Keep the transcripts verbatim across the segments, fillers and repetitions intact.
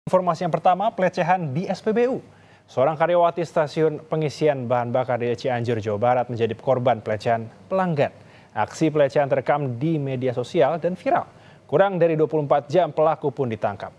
Informasi yang pertama, pelecehan di S P B U. Seorang karyawati stasiun pengisian bahan bakar di Cianjur, Jawa Barat menjadi korban pelecehan pelanggan. Aksi pelecehan terekam di media sosial dan viral. Kurang dari dua puluh empat jam pelaku pun ditangkap.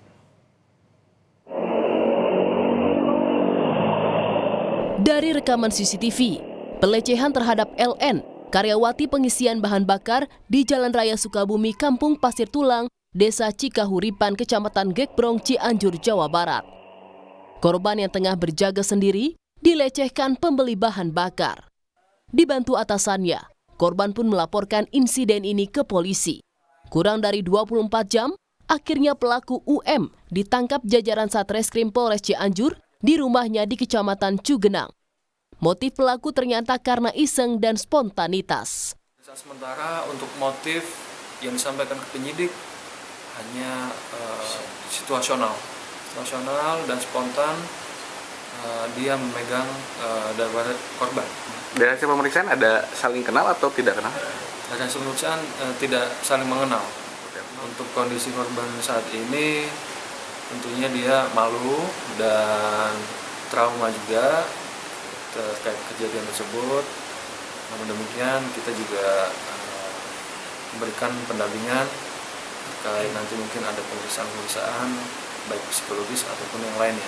Dari rekaman C C T V, pelecehan terhadap L N, karyawati pengisian bahan bakar di Jalan Raya Sukabumi, Kampung Pasir Tulang, Desa Cikahuripan, Kecamatan Gekbrong, Cianjur, Jawa Barat. Korban yang tengah berjaga sendiri dilecehkan pembeli bahan bakar. Dibantu atasannya, korban pun melaporkan insiden ini ke polisi. Kurang dari dua puluh empat jam, akhirnya pelaku U M ditangkap jajaran Satreskrim Polres Cianjur di rumahnya di Kecamatan Cugenang. Motif pelaku ternyata karena iseng dan spontanitas. Sementara untuk motif yang disampaikan ke penyidik hanya uh, situasional, situasional dan spontan. Uh, dia memegang uh, daripada korban. Dari hasil pemeriksaan ada saling kenal atau tidak kenal? Dari hasil pemeriksaan uh, tidak saling mengenal. Untuk kondisi korban saat ini, tentunya dia malu dan trauma juga terkait kejadian tersebut. Namun demikian kita juga uh, memberikan pendampingan terkait nanti mungkin ada pemeriksaan-pemeriksaan baik psikologis ataupun yang lainnya.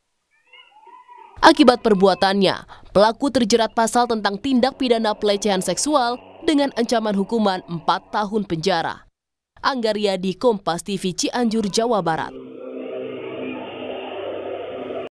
Akibat perbuatannya, pelaku terjerat pasal tentang tindak pidana pelecehan seksual dengan ancaman hukuman empat tahun penjara. Anggaria di Kompas T V Cianjur, Jawa Barat.